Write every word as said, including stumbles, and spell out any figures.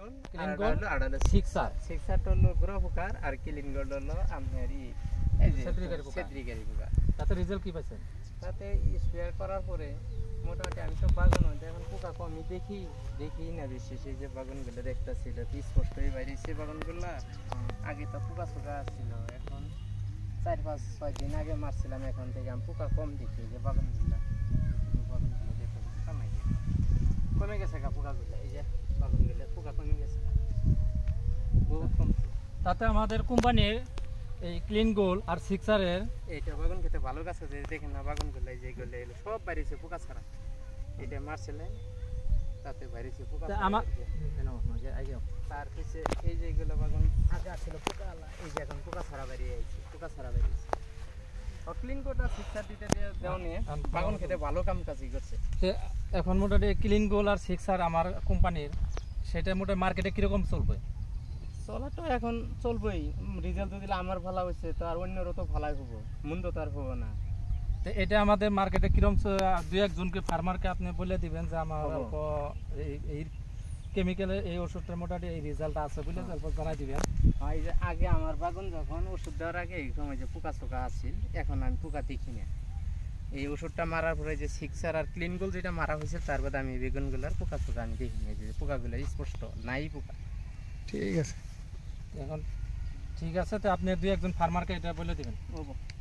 গোল clean আর গোল হলো আর হলো সিক্সার সিক্সার হলো গ্রহ পোকার আর ক্লিন গোল হলো আপনারই এই যে সেদ্রিকারি পোকা। সেদ্রিকারি পোকা। তাতে রেজাল্ট কি পাইছেন? তাতে স্প্রে করার পরে মোটামুটি আমি তো বাগান হতে এখন পোকা কমই দেখি দেখি না বেশি। সেই যে বাগানগুলো দেখতেছিল স্পষ্টই বাইরেছে বাগানগুলো। আগে তো পোকা সোকা ছিল, এখন চার পাঁচ ছয় দিন আগে মারছিলাম, এখন থেকে আমি পোকা কম দেখি যে বাগানগুলো বাগানগুলো দেখে কমে গেছে কমে গেছে গা পোকাগুলো। এই যে বাগানগুলো পোকা কমে গেছে বহুত কমছে। তাতে আমাদের কোম্পানির এই ক্লিন গোল আর সিক্সারের এইটা বাগান খেতে ভালো গাছ আছে, দেখেন না বাগানগুলো যেগুলো এলো সব বাইরেছে পোকা ছাড়া। এটা মারছিলেন তাতে বাইরেছে পোকা তা ছাড়া আমার বাইরেছে। তার পিছে এই যে এগুলো বাগান আগে আসছিল পোকা আলা, এই যে এখন পোকা ছাড়া বেরিয়ে আইছে, পোকা ছাড়া বেরিয়েছে। ক্লিন কোটা শিক্ষা দিতে দেওয়া নিয়ে বাগান খেতে ভালো কাম কাজই করছে। এখন মোটামুটি ক্লিন গোল আর সিক্সার আমার কোম্পানির, সেটা মোটামুটি মার্কেটে কিরকম চলবে? চলা তো এখন চলবেই, রেজাল্ট দিলে আমার ভালো হয়েছে তো আর অন্যরও তো ভালাই হবো, মন্দ তো আর হবো না। তো এটা আমাদের মার্কেটে কিরকম দুই একজনকে ফার্মারকে আপনি বলে দিবেন যে আমার এই কেমিক্যালের এই ওষুধটার মোটামুটি এই রেজাল্ট আছে বলে তারপর জানাই দিবেন। এই যে আগে আমার বাগান যখন ওষুধ দেওয়ার আগে এই সময় যে পোকা চোকা আসছিল, এখন আমি পোকা দেখি না। এই ওষুধটা মারার পরে যে সিক্সার আর ক্লিন গোল যেটা মারা হয়েছে তার বাদে আমি বেগুনগুলোর পোকা চোকা আমি দেখি না, যে পোকাগুলো স্পষ্ট নাই পোকা। ঠিক আছে, এখন ঠিক আছে, তো আপনি দুই একজন ফার্মারকে এটা বলে দিবেন।